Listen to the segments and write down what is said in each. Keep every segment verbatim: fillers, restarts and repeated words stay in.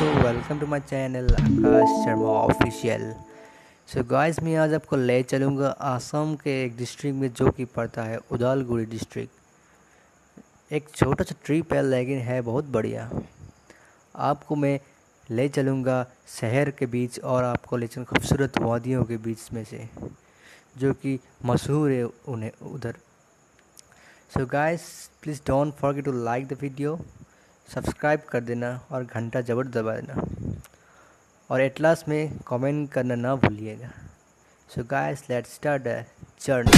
दोस्तों, welcome to my channel Akash Sharma official. So guys, मैं आज आपको ले चलूँगा आसाम के एक डिस्ट्रिक्ट में जो कि पड़ता है उदालगुरी डिस्ट्रिक्ट। एक छोटा सा ट्रिप है लेकिन है बहुत बढ़िया। आपको मैं ले चलूँगा शहर के बीच और आपको ले चलूँगा खूबसूरत वादियों के बीच में से जो कि मशहूर है उन्हें उधर। So guys, please don't forget to like the video, subscribe कर देना और घंटा ज़रूर दबा देना और एटलास में कमेंट करना ना भूलिएगा। So guys, let's start the journey.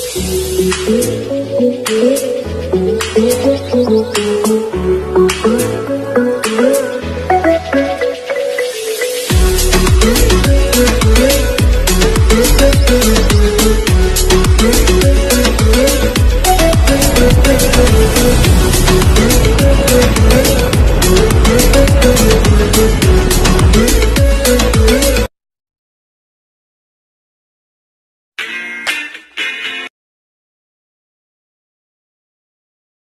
Thank you.